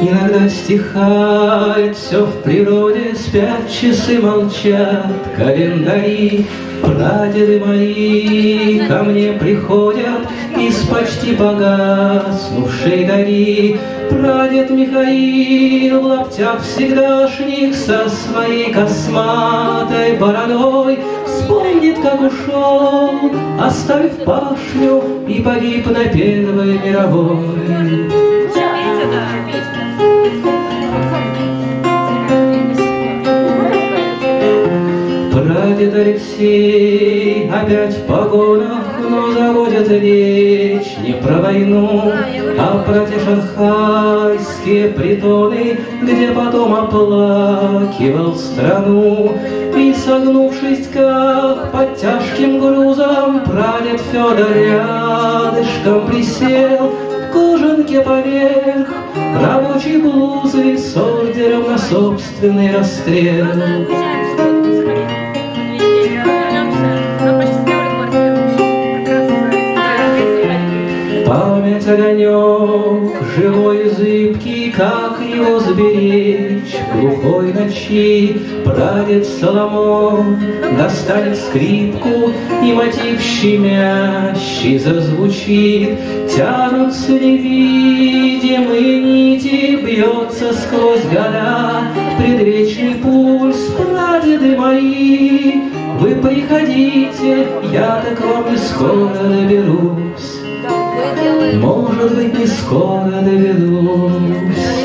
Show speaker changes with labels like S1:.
S1: Иногда стихает все в природе, спят часы, молчат календари. Прадеды мои ко мне приходят из почти погаснувшей гори. Прадед Михаил в лаптях всегдашних со своей косматой бородой вспомнит, как ушел, оставив пашню и погиб на Первой мировой. Прадед Алексей опять в погонах, но заводит речь не про войну, а про те шанхайские притоны, где потом оплакивал страну. И, согнувшись как под тяжким грузом, прадед Федор рядышком присел в кожанке поверх рабочей блузы с ордером на собственный расстрел. Память огонек, живой и зыбкий, как его сберечь в глухой ночи. Прадед Соломон достанет скрипку, и мотив щемящий зазвучит. Тянутся невидимые нити, бьется сквозь года предвечный пульс. Прадеды мои, вы приходите, я так вам не скоро доберусь. Может быть, не скоро доведусь.